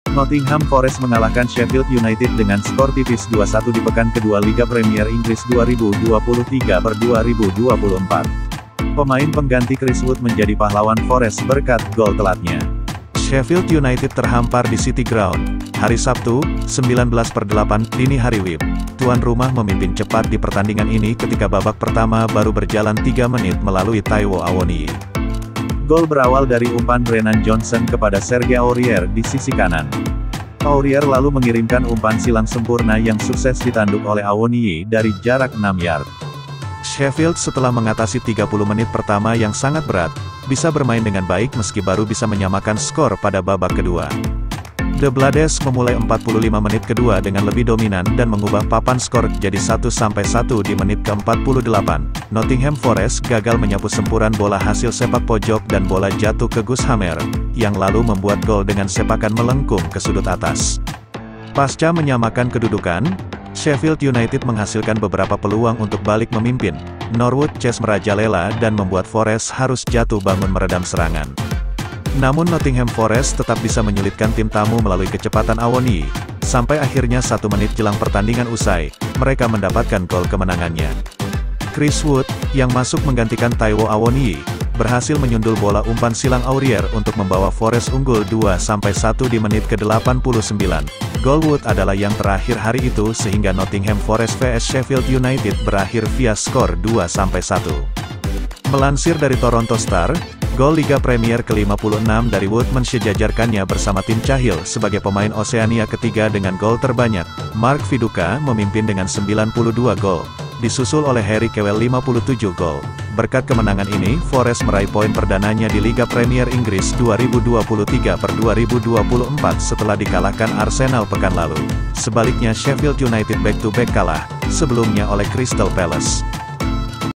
Nottingham Forest mengalahkan Sheffield United dengan skor tipis 2-1 di pekan kedua Liga Premier Inggris 2023/2024. Pemain pengganti Chris Wood menjadi pahlawan Forest berkat gol telatnya. Sheffield United terhampar di City Ground, hari Sabtu, 19/8 dini hari WIB. Tuan rumah memimpin cepat di pertandingan ini ketika babak pertama baru berjalan 3 menit melalui Taiwo Awoniyi. Gol berawal dari umpan Brennan Johnson kepada Serge Aurier di sisi kanan. Aurier lalu mengirimkan umpan silang sempurna yang sukses ditanduk oleh Awoniyi dari jarak 6 yard. Sheffield setelah mengatasi 30 menit pertama yang sangat berat, bisa bermain dengan baik meski baru bisa menyamakan skor pada babak kedua. The Blades memulai 45 menit kedua dengan lebih dominan dan mengubah papan skor jadi 1-1 di menit ke-48. Nottingham Forest gagal menyapu sempuran bola hasil sepak pojok dan bola jatuh ke Gus Hamer, yang lalu membuat gol dengan sepakan melengkung ke sudut atas. Pasca menyamakan kedudukan, Sheffield United menghasilkan beberapa peluang untuk balik memimpin. Norwood Chase merajalela dan membuat Forest harus jatuh bangun meredam serangan. Namun Nottingham Forest tetap bisa menyulitkan tim tamu melalui kecepatan Awoniyi. Sampai akhirnya 1 menit jelang pertandingan usai, mereka mendapatkan gol kemenangannya. Chris Wood, yang masuk menggantikan Taiwo Awoniyi, berhasil menyundul bola umpan silang Aurier untuk membawa Forest unggul 2-1 di menit ke-89. Gol Wood adalah yang terakhir hari itu sehingga Nottingham Forest vs Sheffield United berakhir via skor 2-1. Melansir dari Toronto Star, gol Liga Premier ke-56 dari Wood mensejajarkannya bersama tim Cahill sebagai pemain Oseania ketiga dengan gol terbanyak. Mark Viduka memimpin dengan 92 gol, disusul oleh Harry Kewell 57 gol. Berkat kemenangan ini, Forest meraih poin perdananya di Liga Premier Inggris 2023/2024 setelah dikalahkan Arsenal pekan lalu. Sebaliknya Sheffield United back-to-back kalah, sebelumnya oleh Crystal Palace.